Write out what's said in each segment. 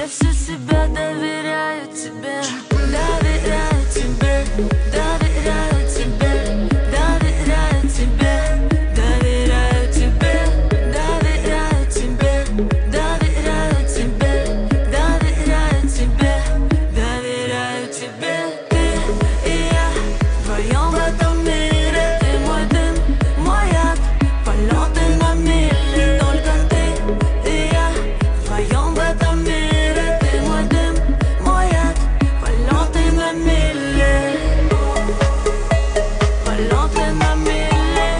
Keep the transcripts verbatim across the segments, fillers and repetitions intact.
всю себя доверяю тебе, доверяю тебе, доверяю тебе, доверяю тебе, доверяю тебе, доверяю тебе, доверяю тебе, доверяю тебе, доверяю тебе. Ты и я вдвоем в этом мире, ты мой дым, мой яд, полеты на мили. Только ты и я вдвоем в этом мире, ты мой дым, мой яд, полеты на мили. Полеты на мили,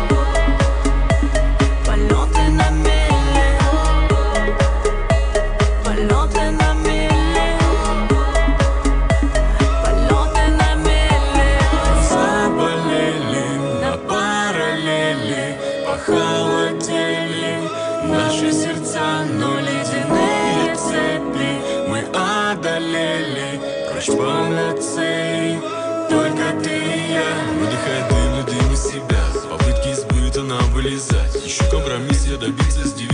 полеты на мили, полеты на мили, полеты на мили. Заболели на параллели, похолодели наши сердца, но ледяные цепи мы одолели. Прочь полноцей, только ты и я. Выдыхай дым, но дым из себя, попытки избыта нам вылезать. Ищу компромисс, я добиться, сделать